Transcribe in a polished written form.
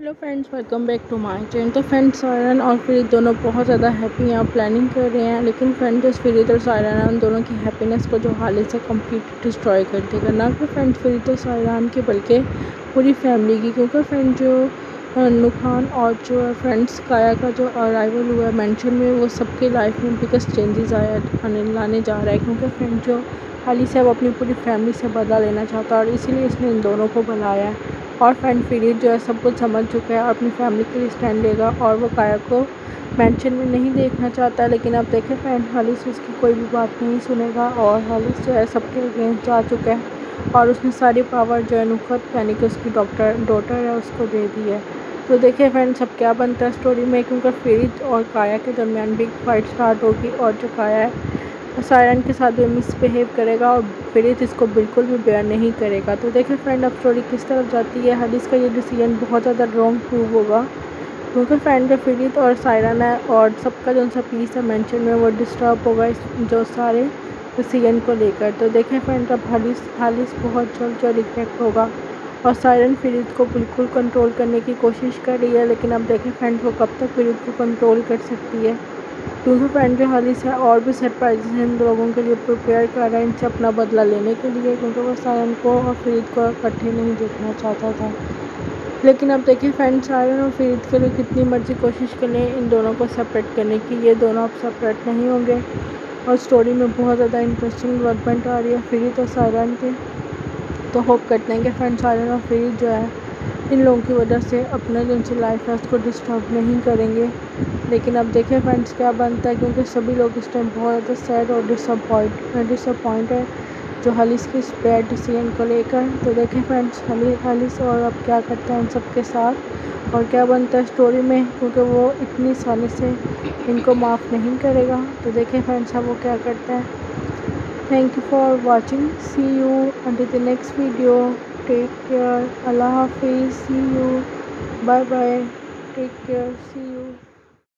Hello friends, welcome back to my channel. तो friends, Siren और फरीद दोनों बहुत ज़्यादा हैप्पी यहाँ प्लानिंग कर रहे हैं, लेकिन फ्रेंड्स फरीद और सायरन उन दोनों की हैप्पीनेस को जो हालिद से कम्प्लीट डिस्ट्रॉय कर देगा। ना कि फ्रेंड्स फरीद और सायरन की, बल्कि पूरी फैमिली की। क्योंकि फ्रेंड जो नुकसान और जो फ्रेंड्स काया का जो अराइवल हुआ है मेंशन में, वो सबके लाइफ में बिगेस्ट चेंजेस लाने जा रहा है। क्योंकि फ्रेंड जो हालिद से वो अपनी पूरी फैमिली से बदला लेना चाहता है और इसीलिए इसने इन दोनों को बुलाया है। और फ्रेंड फरीद जो है सब कुछ समझ चुका है और अपनी फैमिली के लिए स्टैंड लेगा और वो काया को मेंशन में नहीं देखना चाहता। लेकिन अब देखें फ्रेंड, हालिद उसकी कोई भी बात नहीं सुनेगा और हालिद जो है सबके अगेंस्ट जा चुका है और उसने सारी पावर जो है नुखत यानी कि उसकी डॉटर है उसको दे दी है। तो देखिए फ्रेंड्स, अब क्या बनता है स्टोरी में, क्योंकि फरीद और काया के दरमियान बिग फाइट स्टार्ट होगी और जो काया है सायरन के साथ भी मिसबिहेव करेगा और फरीद इसको बिल्कुल भी बेयर नहीं करेगा। तो देखिए फ्रेंड, अब स्टोरी किस तरफ जाती है। हालिद का ये डिसीजन बहुत ज़्यादा रॉन्ग प्रूव होगा, क्योंकि फ्रेंड जो फरीद और सायरन है और सबका जो सा पीस है मेंशन में, वो डिस्टर्ब होगा इस जो सारे डिसीजन को लेकर। तो देखें फ्रेंड, अब हालिद बहुत जल्द जो रिग्रेट होगा और सायरन फरीद को बिल्कुल कंट्रोल करने की कोशिश कर रही है। लेकिन अब देखें फ्रेंड, वो कब तक फरीद को कंट्रोल कर सकती है, क्योंकि फ्रेंड जो हालिद है और भी सरप्राइजेस इन लोगों के लिए प्रिपेयर कर रहा है इनसे अपना बदला लेने के लिए, क्योंकि वो सायरन को और फरीद को इकट्ठे नहीं देखना चाहता था। लेकिन अब देखिए फ्रेंड, सायरन और फरीद के लिए कितनी मर्जी कोशिश कर लें इन दोनों को सेपरेट करने की, ये दोनों अब सेपरेट नहीं होंगे। और स्टोरी में बहुत ज़्यादा इंटरेस्टिंग डेवलपमेंट आ रही है फरीद और सायरन के। तो होप करते हैं कि फ्रेंड सायरन और फरीद जो है इन लोगों की वजह से अपना जो उनसे लाइफ है उसको डिस्टर्ब नहीं करेंगे। लेकिन अब देखें फ्रेंड्स क्या बनता है, क्योंकि सभी लोग इस टाइम बहुत ज़्यादा सैड और डिसअपॉइंट है जो हालिद के इस बैड डिसीजन को लेकर। तो देखें फ्रेंड्स, हालिद और अब क्या करता है इन सब के साथ और क्या बनता है स्टोरी में, क्योंकि वो इतनी आसानी से इनको माफ़ नहीं करेगा। तो देखें फ्रेंड्स अब वो क्या करता है। Thank you for watching. See you until the next video. Take care. Allah Hafiz. See you. Bye bye. Take care. See you.